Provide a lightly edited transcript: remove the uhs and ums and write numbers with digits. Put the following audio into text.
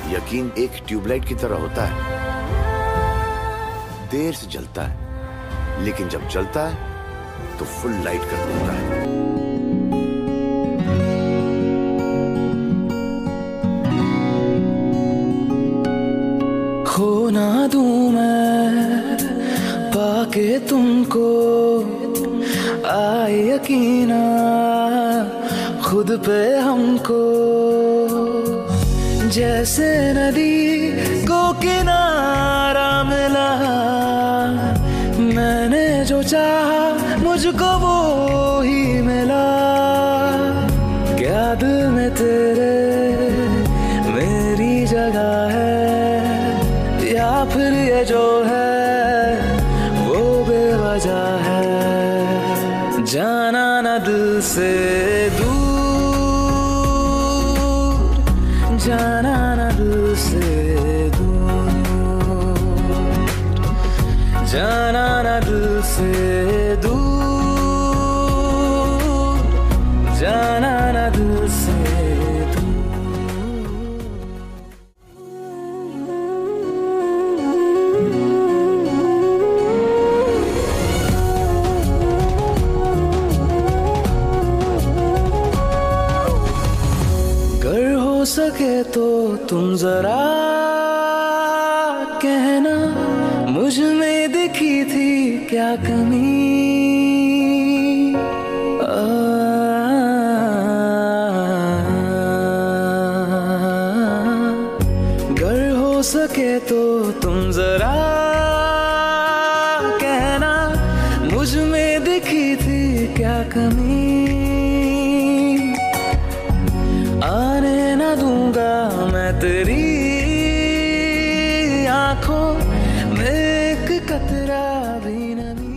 यकीन एक ट्यूबलाइट की तरह होता है, देर से जलता है, लेकिन जब जलता है तो फुल लाइट कर देता है। खो ना दूं मैं पाके तुमको, आए यकीना खुद पे हमको। जैसे नदी को किनारा मिला, मैंने जो चाहा मुझको वो ही मिला। क्या दिल में तेरे मेरी जगह है, या फिर ये जो है वो बेवजह है। जाना ना दिल से दूर, जाना ना दिल से दूर, जाना ना दिल से दूर, जाना ना दिल से हो सके तो तुम जरा कहना, मुझ में दिखी थी क्या कमी। अगर हो सके तो तुम जरा कहना, मुझ में दिखी थी क्या कमी। आने ना दूंगा मैं तेरी आंखों में एक कतरा भी नमी।